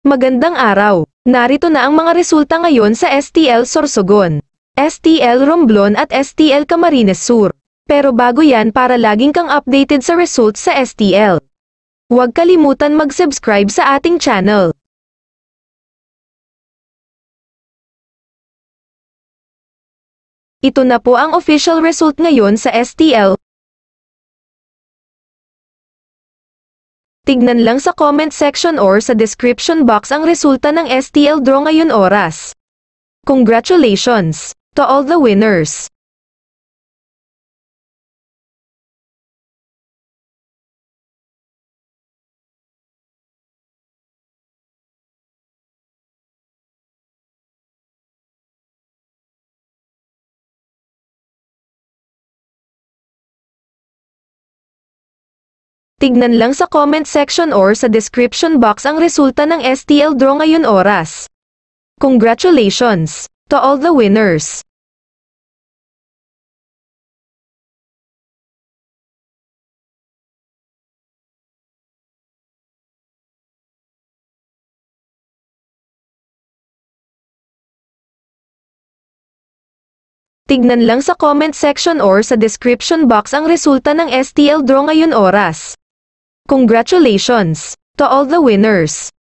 Magandang araw! Narito na ang mga resulta ngayon sa Stl Sorsogon, Stl Romblon at Stl Camarines Sur. Pero bago yan, para laging kang updated sa results sa Stl, huwag kalimutan mag-subscribe sa ating channel. Ito na po ang official result ngayon sa Stl. Tignan lang sa comment section or sa description box ang resulta ng Stl draw ngayon oras. Congratulations to all the winners! Tignan lang sa comment section or sa description box ang resulta ng Stl draw ngayon oras. Congratulations to all the winners! Tignan lang sa comment section or sa description box ang resulta ng Stl draw ngayon oras. Congratulations to all the winners!